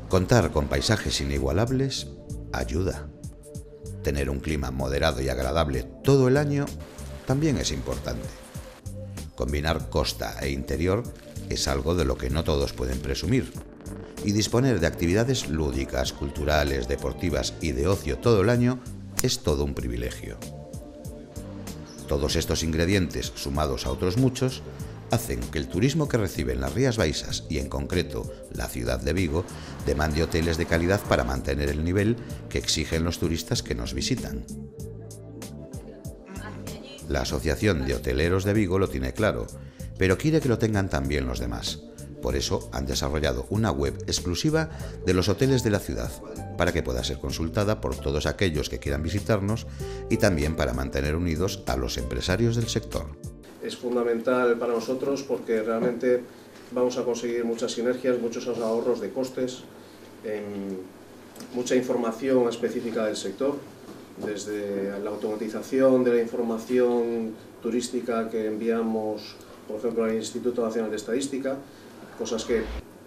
Contar con paisajes inigualables ayuda. Tener un clima moderado y agradable todo el año también es importante. Combinar costa e interior es algo de lo que no todos pueden presumir. Y disponer de actividades lúdicas, culturales, deportivas y de ocio todo el año es todo un privilegio. Todos estos ingredientes, sumados a otros muchos, hacen que el turismo que reciben las Rías Baixas y en concreto la ciudad de Vigo demande hoteles de calidad para mantener el nivel que exigen los turistas que nos visitan. La Asociación de Hoteleros de Vigo lo tiene claro, pero quiere que lo tengan también los demás. Por eso han desarrollado una web exclusiva de los hoteles de la ciudad, para que pueda ser consultada por todos aquellos que quieran visitarnos y también para mantener unidos a los empresarios del sector. Es fundamental para nosotros porque realmente vamos a conseguir muchas sinergias, muchos ahorros de costes, mucha información específica del sector, desde la automatización de la información turística que enviamos, por ejemplo, al Instituto Nacional de Estadística, cosas que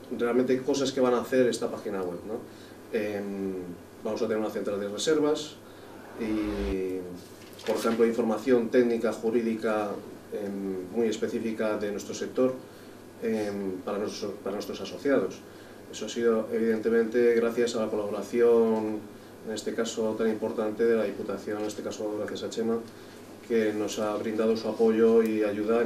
van a hacer esta página web, ¿no? Vamos a tener una central de reservas y, por ejemplo, información técnica, jurídica, muy específica de nuestro sector para nuestros asociados. Eso ha sido evidentemente gracias a la colaboración, en este caso tan importante, de la Diputación, en este caso gracias a Chema, que nos ha brindado su apoyo y ayuda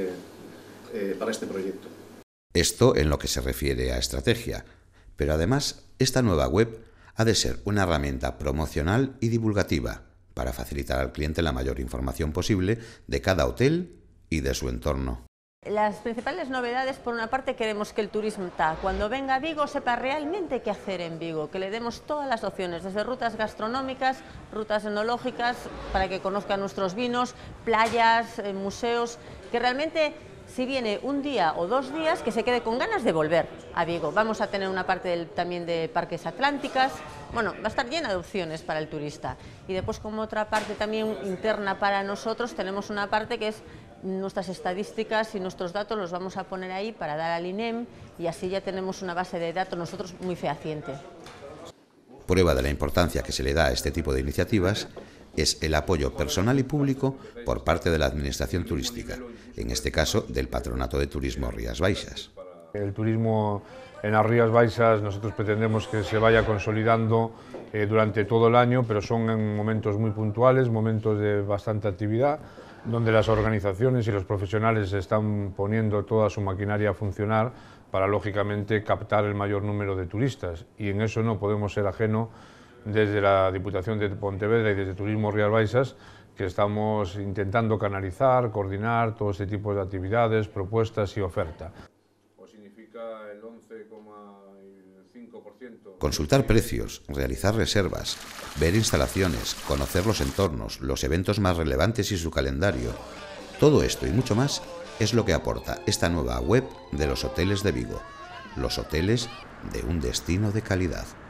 para este proyecto. Esto en lo que se refiere a estrategia, pero además esta nueva web ha de ser una herramienta promocional y divulgativa para facilitar al cliente la mayor información posible de cada hotel y de su entorno. Las principales novedades, por una parte, queremos que el turista, cuando venga a Vigo, sepa realmente qué hacer en Vigo, que le demos todas las opciones, desde rutas gastronómicas, rutas enológicas, para que conozca nuestros vinos, playas, museos, que realmente, si viene un día o 2 días, que se quede con ganas de volver a Vigo. Vamos a tener una parte también de parques atlánticas. Bueno, va a estar llena de opciones para el turista. Y después, como otra parte también interna para nosotros, tenemos una parte que es nuestras estadísticas y nuestros datos los vamos a poner ahí para dar al INEM y así ya tenemos una base de datos nosotros muy fehaciente. Prueba de la importancia que se le da a este tipo de iniciativas es el apoyo personal y público por parte de la Administración Turística, en este caso del Patronato de Turismo Rías Baixas. El turismo en las Rías Baixas nosotros pretendemos que se vaya consolidando durante todo el año, pero son en momentos muy puntuales, momentos de bastante actividad, donde las organizaciones y los profesionales están poniendo toda su maquinaria a funcionar para, lógicamente, captar el mayor número de turistas. Y en eso no podemos ser ajeno desde la Diputación de Pontevedra y desde Turismo Rías Baixas, que estamos intentando canalizar, coordinar todo este tipo de actividades, propuestas y oferta. Consultar precios, realizar reservas, ver instalaciones, conocer los entornos, los eventos más relevantes y su calendario. Todo esto y mucho más es lo que aporta esta nueva web de los hoteles de Vigo. Los hoteles de un destino de calidad.